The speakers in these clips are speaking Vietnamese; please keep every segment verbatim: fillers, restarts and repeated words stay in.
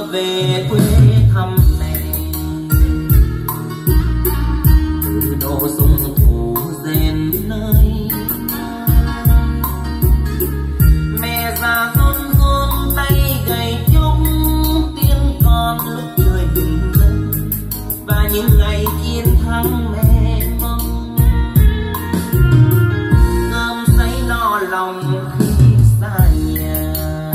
về quê thăm mẹ, từ độ sung thủ rèn nơi mẹ già run run tay gầy chung tiếng con lúc trời bình minh và những ngày chiến thắng mẹ mong cơm sấy no lòng khi xa nhà.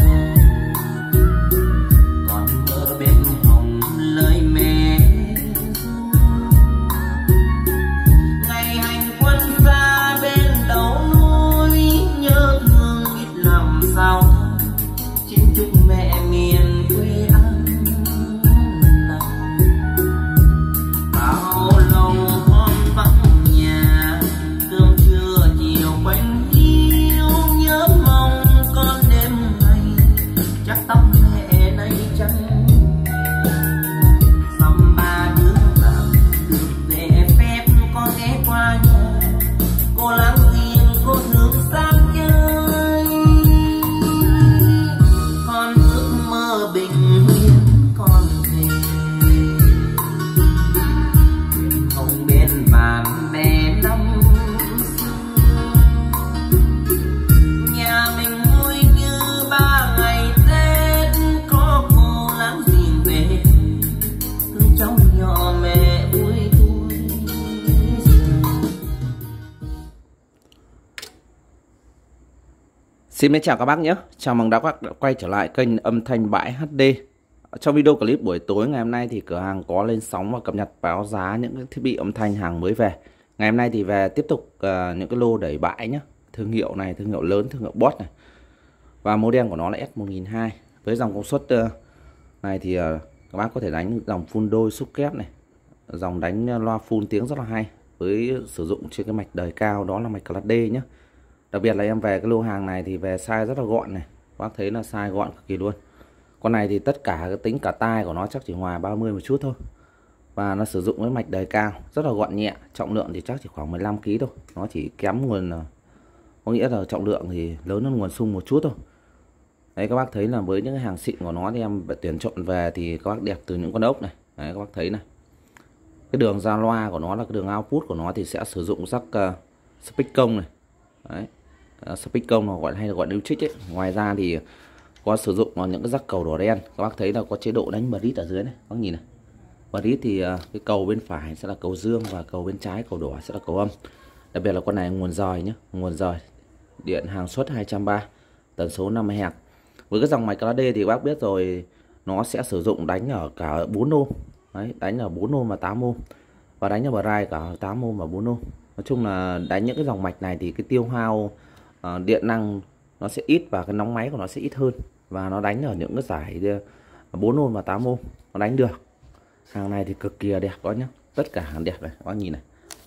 Còn mơ bên hồng lời mẹ ngày hành quân ra bên đầu núi nhớ thương ít làm sao xin chúc mẹ miền quê an lành. Bao lâu con vắng nhà cơm trưa chiều quanh hiu nhớ mong con đêm ngày chắc tóc mẹ nay trắng xăm ba đứa vào được về phép con ghé qua nhà cô lắng riêng cô thương sang chơi. Con ước mơ bình yên con về bên hồng bên bạn bè năm nhà mình vui như ba ngày Tết có cô láng giềng về thương cháu nhỏ mẹ vui tuổi. Xin mến chào các bác nhé. Chào mừng các bác đã quay trở lại kênh âm thanh bãi hát đê. Trong video clip buổi tối ngày hôm nay thì cửa hàng có lên sóng và cập nhật báo giá những thiết bị âm thanh hàng mới về. Ngày hôm nay thì về tiếp tục uh, những cái lô đẩy bãi nhé. Thương hiệu này, thương hiệu lớn, thương hiệu Boss này. Và model của nó là S một nghìn hai trăm. Với dòng công suất uh, này thì uh, các bác có thể đánh dòng full đôi xúc kép này. Dòng đánh loa full tiếng rất là hay. Với sử dụng trên cái mạch đời cao đó là mạch Class D nhé. Đặc biệt là em về cái lô hàng này thì về size rất là gọn này. Các bác thấy là size gọn cực kỳ luôn. Con này thì tất cả cái tính cả tai của nó chắc chỉ ngoài ba mươi một chút thôi. Và nó sử dụng với mạch đời cao, rất là gọn nhẹ. Trọng lượng thì chắc chỉ khoảng mười lăm ki lô gam thôi. Nó chỉ kém nguồn, có nghĩa là trọng lượng thì lớn hơn nguồn sung một chút thôi. Đấy, các bác thấy là với những cái hàng xịn của nó thì em tuyển chọn về thì các bác đẹp từ những con ốc này. Đấy, các bác thấy này. Cái đường ra loa của nó là cái đường output của nó thì sẽ sử dụng rắc uh, speak công này. Đấy. Uh, speak công nó gọi hay là gọi lưu trích ấy. Ngoài ra thì có sử dụng vào những cái rắc cầu đỏ đen. Các bác thấy là có chế độ đánh bridge ở dưới này. Các bác nhìn này. Bridge thì uh, cái cầu bên phải sẽ là cầu dương và cầu bên trái cầu đỏ sẽ là cầu âm. Đặc biệt là con này nguồn rời nhé, nguồn rời. Điện hàng suất hai trăm ba mươi, tần số năm mươi héc. Với cái dòng mạch Class D thì các bác biết rồi, nó sẽ sử dụng đánh ở cả bốn ôm. Đấy, đánh ở bốn ôm và tám ôm. Và đánh ở Braille cả tám ôm và bốn ôm. Nói chung là đánh những cái dòng mạch này thì cái tiêu hao uh, điện năng nó sẽ ít và cái nóng máy của nó sẽ ít hơn. Và nó đánh ở những cái giải bốn ôm và tám ôm nó đánh được. Hàng này thì cực kỳ đẹp đó nhé. Tất cả hàng đẹp này, các bác nhìn này.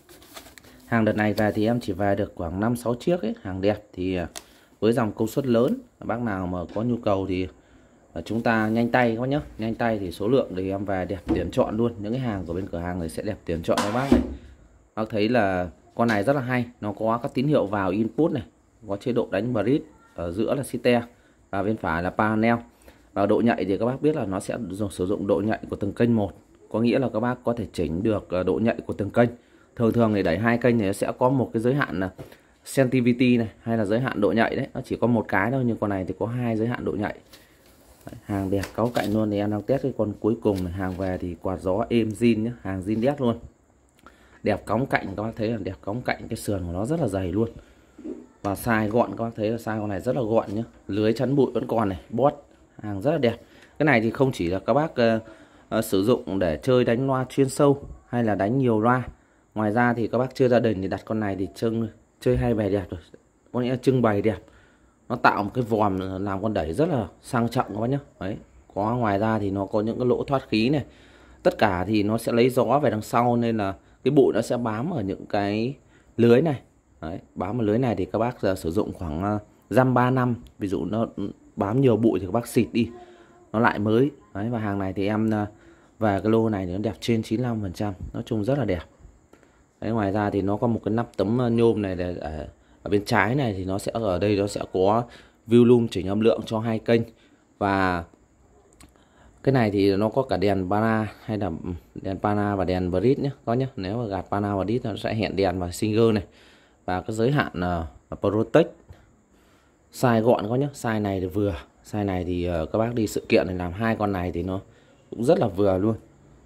Hàng đợt này về thì em chỉ về được khoảng năm sáu chiếc ấy, hàng đẹp thì với dòng công suất lớn, bác nào mà có nhu cầu thì chúng ta nhanh tay các bác nhé. Nhanh tay thì số lượng thì em về đẹp tuyển chọn luôn. Những cái hàng của bên cửa hàng này sẽ đẹp tuyển chọn các bác này. Bác thấy là con này rất là hay, nó có các tín hiệu vào input này, có chế độ đánh bridge, ở giữa là sitar và bên phải là panel. Và độ nhạy thì các bác biết là nó sẽ dùng sử dụng độ nhạy của từng kênh một, có nghĩa là các bác có thể chỉnh được độ nhạy của từng kênh. Thường thường thì đẩy hai kênh này sẽ có một cái giới hạn là sensitivity này hay là giới hạn độ nhạy đấy, nó chỉ có một cái thôi, nhưng con này thì có hai giới hạn độ nhạy. Đấy, hàng đẹp cáu cạnh luôn. Thì em đang test cái con cuối cùng này, hàng về thì quạt gió êm zin nhé, hàng zin đét luôn. Đẹp cóng cạnh, các bác thấy là đẹp cóng cạnh, cái sườn của nó rất là dày luôn. Và size gọn, các bác thấy là size con này rất là gọn nhé. Lưới chắn bụi vẫn còn này, Boss, hàng rất là đẹp. Cái này thì không chỉ là các bác uh, uh, sử dụng để chơi đánh loa chuyên sâu hay là đánh nhiều loa. Ngoài ra thì các bác chơi gia đình thì đặt con này thì trưng chơi hay bày đẹp rồi. Có nghĩa là trưng bày đẹp. Nó tạo một cái vòm làm con đẩy rất là sang trọng các bác nhé. Đấy. Có ngoài ra thì nó có những cái lỗ thoát khí này. Tất cả thì nó sẽ lấy gió về đằng sau nên là cái bụi nó sẽ bám ở những cái lưới này. Đấy. Bám ở lưới này thì các bác giờ sử dụng khoảng dăm ba năm. Ví dụ nó bám nhiều bụi thì các bác xịt đi, nó lại mới. Đấy. Và hàng này thì em về cái lô này thì nó đẹp trên chín mươi lăm phần trăm. Nói chung rất là đẹp. Đấy, ngoài ra thì nó có một cái nắp tấm nhôm này để ở, ở bên trái này thì nó sẽ ở đây nó sẽ có volume chỉnh âm lượng cho hai kênh và Cái này thì nó có cả đèn pana hay là đèn pana và đèn bridge nhé có nhé. Nếu mà gạt pana và bridge nó sẽ hiện đèn và single này. Và cái giới hạn uh, Protect. Size gọn có nhé. Size này thì vừa. Size này thì uh, các bác đi sự kiện này làm hai con này thì nó cũng rất là vừa luôn.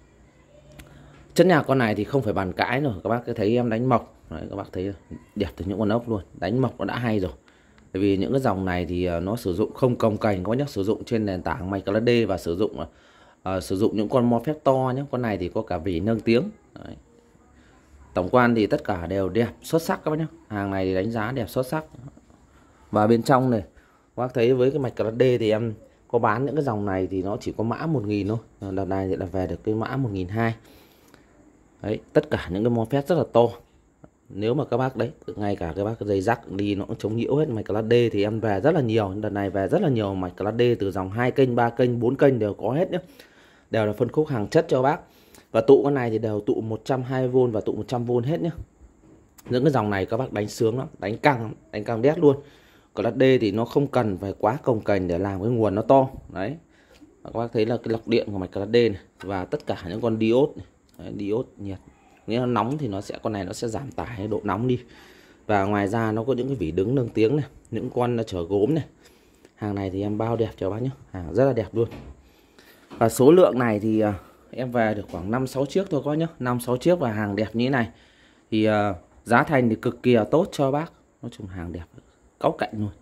Chất nhạc con này thì không phải bàn cãi rồi. Các bác cứ thấy em đánh mộc. Đấy, các bác thấy đẹp từ những con ốc luôn. Đánh mộc nó đã hay rồi. Bởi vì những cái dòng này thì nó sử dụng không cồng kềnh, có nhắc sử dụng trên nền tảng mạch Class D và sử dụng uh, sử dụng những con mo phép to nhé. Con này thì có cả vỉ nâng tiếng. Đấy. Tổng quan thì tất cả đều đẹp xuất sắc các bác nhé. Hàng này thì đánh giá đẹp xuất sắc. Và bên trong này các bác thấy với cái mạch Class D thì em có bán những cái dòng này thì nó chỉ có mã một nghìn thôi. Đợt này thì là về được cái mã một nghìn hai trăm. Đấy, tất cả những cái mo phép rất là to. Nếu mà các bác đấy, ngay cả các bác dây rắc đi nó cũng chống nhiễu hết. Mạch Class D thì em về rất là nhiều. Đợt này về rất là nhiều mạch Class D từ dòng hai kênh, ba kênh, bốn kênh đều có hết nhé. Đều là phân khúc hàng chất cho bác. Và tụ con này thì đều tụ một trăm hai mươi vôn và tụ một trăm vôn hết nhé. Những cái dòng này các bác đánh sướng lắm, đánh căng, đánh căng đét luôn. Class D thì nó không cần phải quá cồng kềnh để làm cái nguồn nó to. Đấy. Và các bác thấy là cái lọc điện của mạch Class D này. Và tất cả những con diode này. Đấy, diode nhiệt. Nghĩa là nóng thì nó sẽ con này nó sẽ giảm tải độ nóng đi. Và ngoài ra nó có những cái vỉ đứng nâng tiếng này, những con nó chở gốm này. Hàng này thì em bao đẹp cho bác nhé. Hàng rất là đẹp luôn. Và số lượng này thì uh, em về được khoảng năm sáu chiếc thôi có nhé. năm sáu chiếc và hàng đẹp như thế này. Thì uh, giá thành thì cực kỳ là tốt cho bác. Nói chung hàng đẹp cáu cạnh luôn.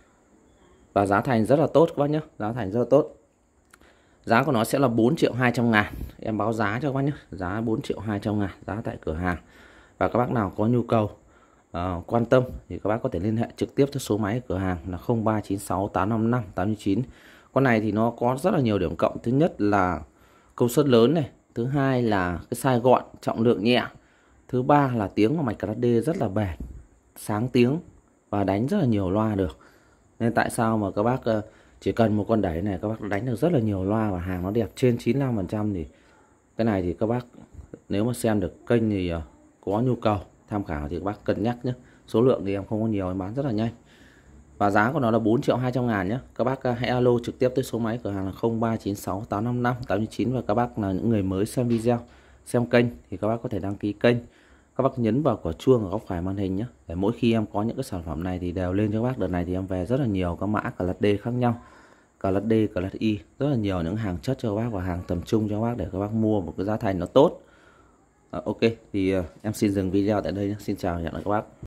Và giá thành rất là tốt các bác nhé. Giá thành rất là tốt. Giá của nó sẽ là bốn triệu hai trăm ngàn. Em báo giá cho các bác nhé. Giá bốn triệu hai trăm ngàn. Giá tại cửa hàng. Và các bác nào có nhu cầu uh, quan tâm thì các bác có thể liên hệ trực tiếp tới số máy cửa hàng là không ba chín sáu tám năm năm tám chín. Con này thì nó có rất là nhiều điểm cộng. Thứ nhất là công suất lớn này. Thứ hai là cái size gọn, trọng lượng nhẹ. Thứ ba là tiếng của mạch Class D rất là bền, sáng tiếng và đánh rất là nhiều loa được. Nên tại sao mà các bác uh, chỉ cần một con đẩy này các bác đánh được rất là nhiều loa và hàng nó đẹp trên chín mươi lăm phần trăm. Thì cái này thì các bác nếu mà xem được kênh thì uh, có nhu cầu tham khảo thì các bác cân nhắc nhé. Số lượng thì em không có nhiều, em bán rất là nhanh. Và giá của nó là bốn triệu hai trăm ngàn nhé. Các bác uh, hãy alo trực tiếp tới số máy cửa hàng là không ba chín sáu tám năm năm tám chín. Và các bác là những người mới xem video, xem kênh thì các bác có thể đăng ký kênh. Các bác nhấn vào quả chuông ở góc phải màn hình nhé. Để mỗi khi em có những cái sản phẩm này thì đều lên cho các bác. Đợt này thì em về rất là nhiều các mã Class D khác nhau. Class D, Class Y, rất là nhiều những hàng chất cho các bác và hàng tầm trung cho các bác để các bác mua một cái giá thành nó tốt. À, ok, thì uh, em xin dừng video tại đây nhé. Xin chào và hẹn gặp lại các bác.